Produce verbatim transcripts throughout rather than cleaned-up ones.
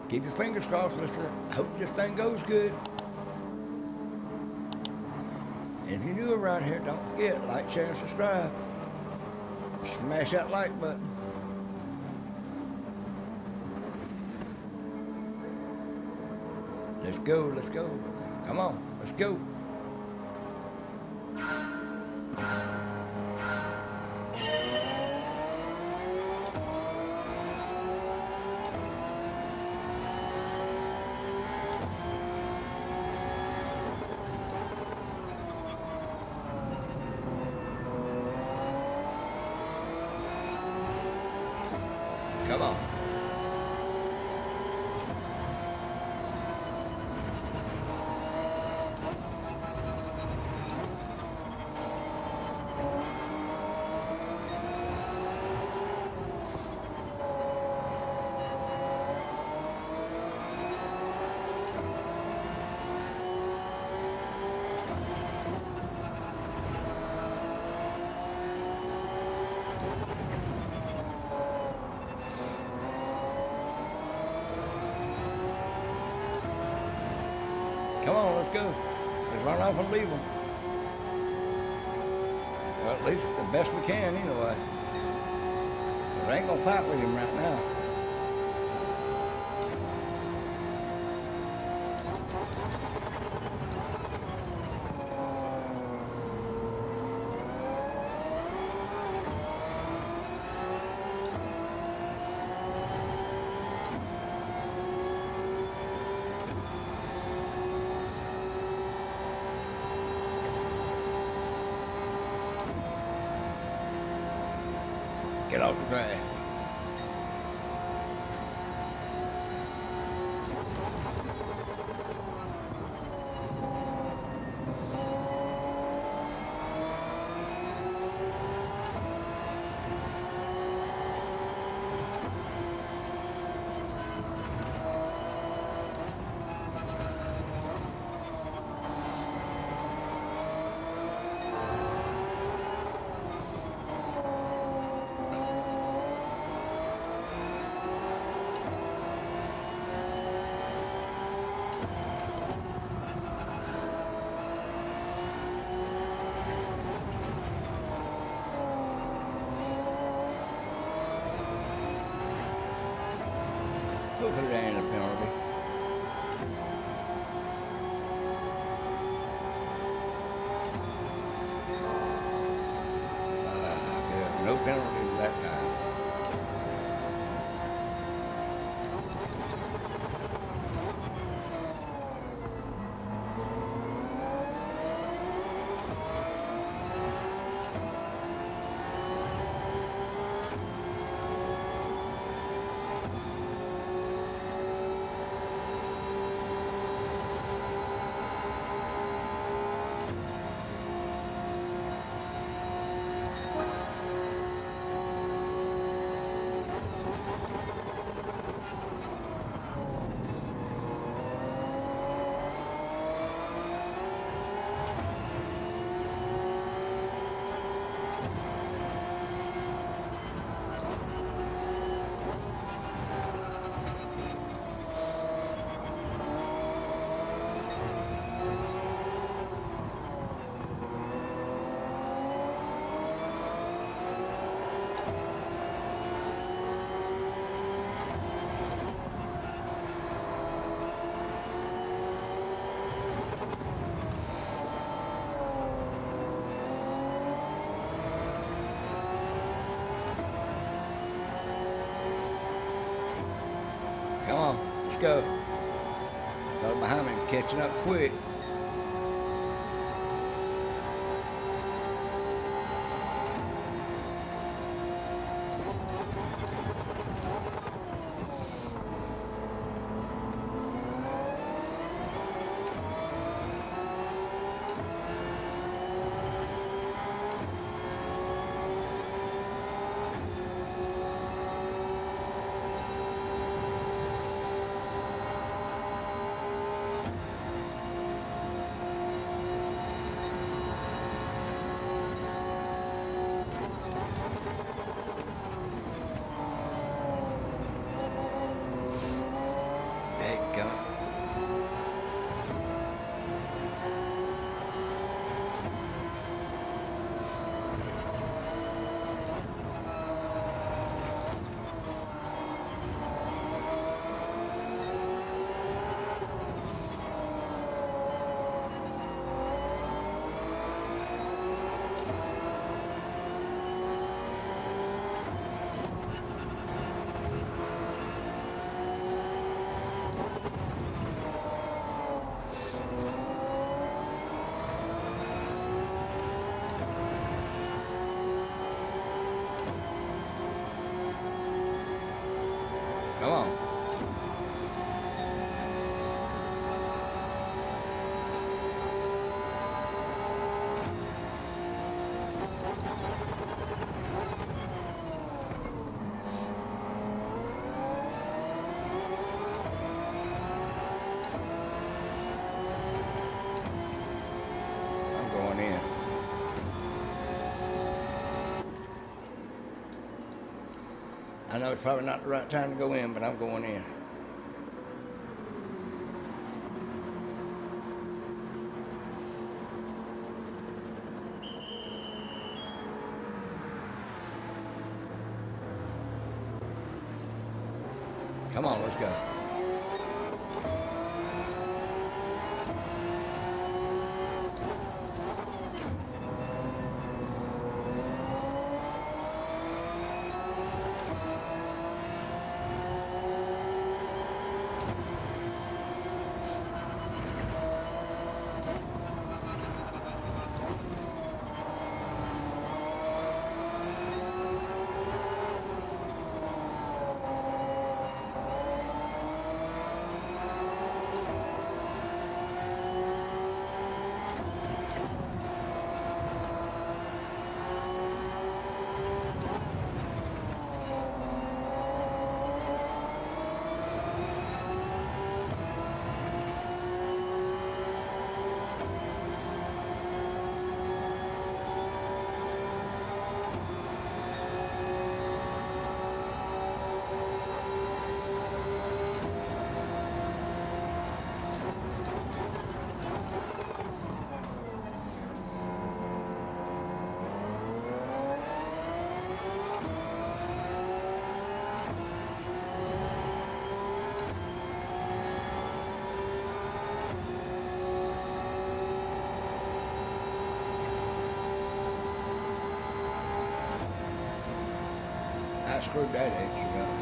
Keep your fingers crossed. Let's uh, hope this thing goes good. And if you're new around here, don't forget, like, share, and subscribe. Smash that like button. Let's go, let's go. Come on, let's go. Come on. Come on, let's go. Let's run off and leave them. Well, at least the best we can, anyway. But I ain't gonna fight with him right now. Get off the grass. Hopefully there ain't a penalty. Uh, good. No penalties that time. Come on, let's go. Got behind me, catching up quick. Come on. I'm going in. I know it's probably not the right time to go in, but I'm going in. Come on, let's go. I screwed that extra up.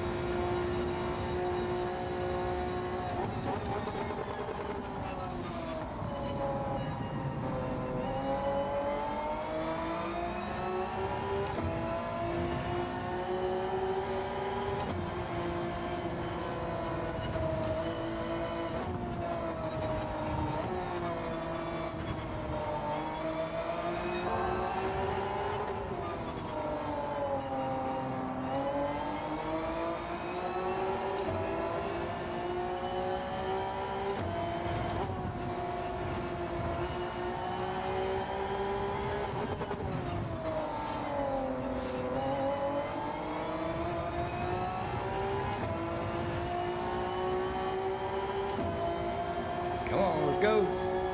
Come on, let's go.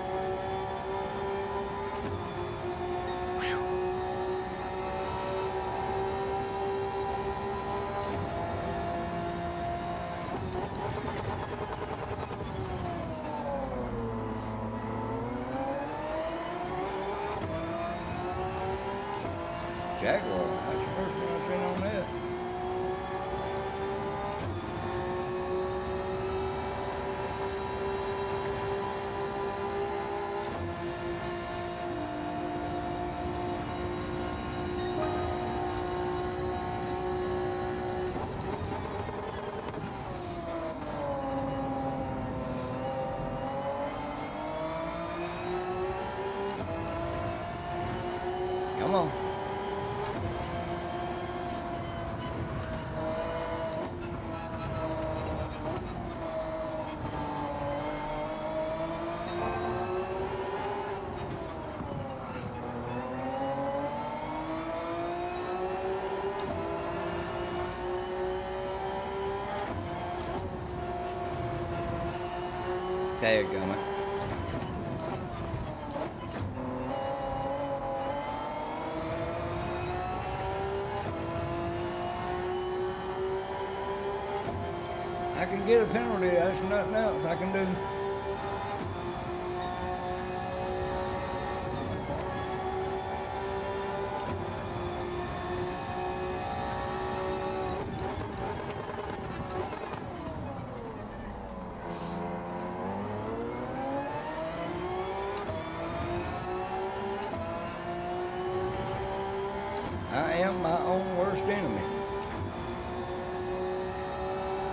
Jaguar, that's the first one I've seen on that. Come on. There you go, man. I can get a penalty, that's nothing else I can do. I am my own worst enemy.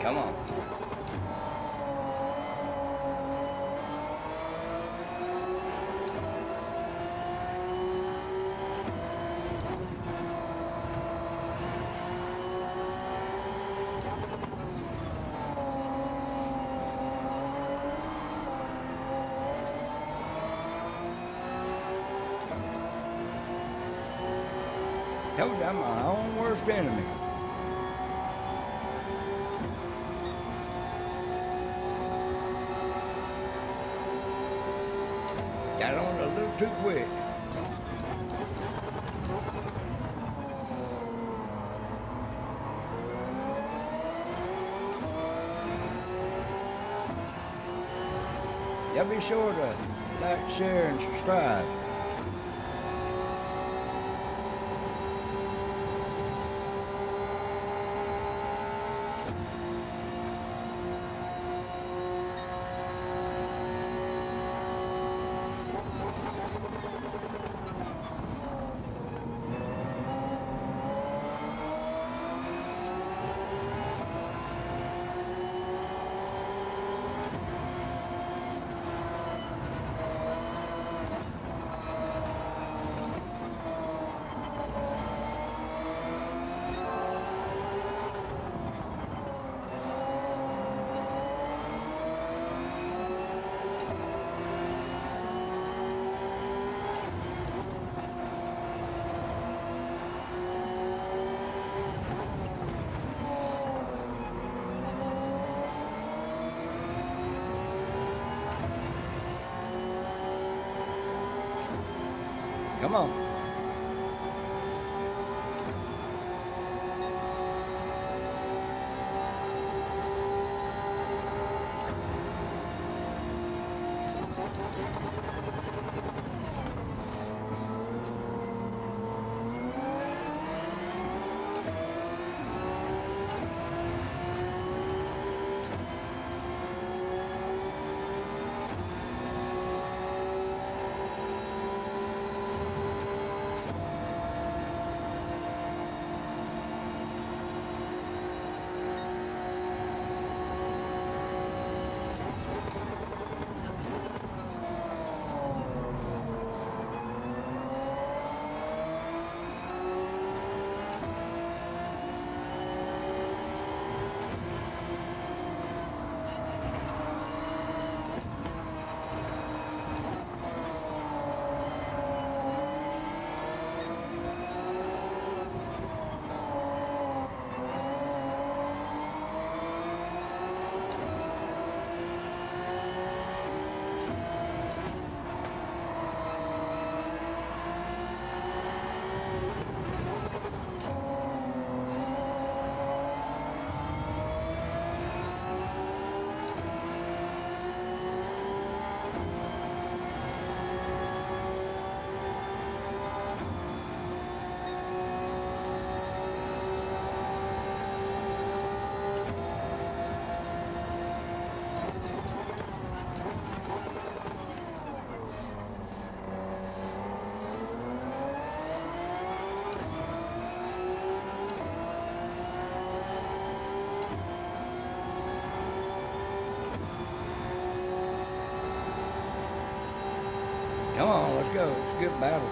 Come on. Told you I'm my own worst enemy. Got on a little too quick. Y'all be sure to like, share, and subscribe. Come on. Come on, let's go. It's a good battle.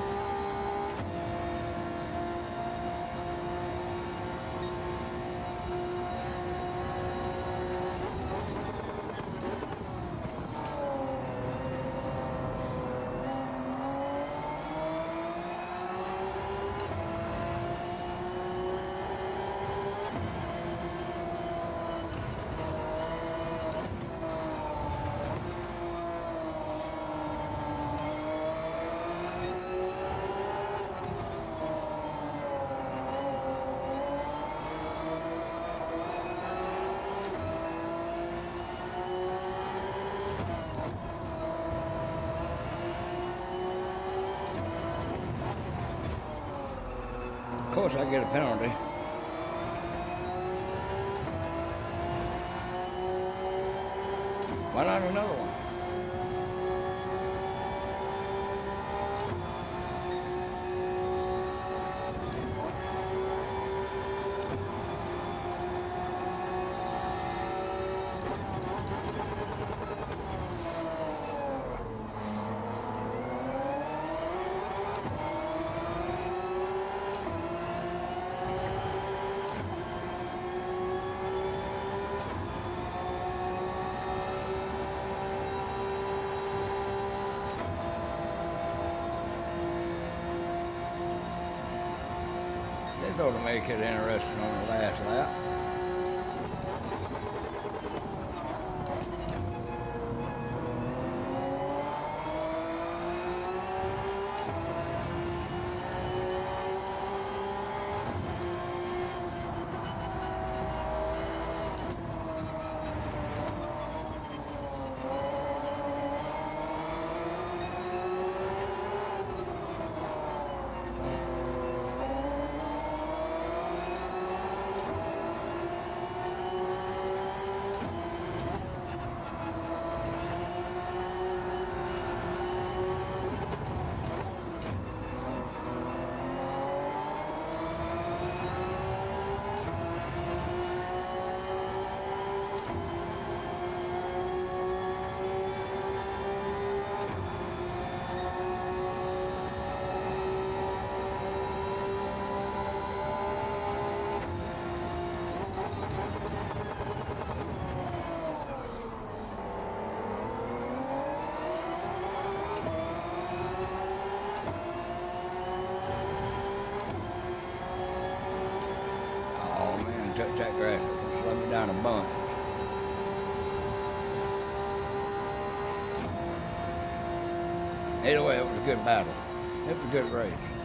Of course I get a penalty. Why not another one? This ought to make it interesting on the last lap. Touch that grass, slow me down a bunch. Either way, it was a good battle. It was a good race.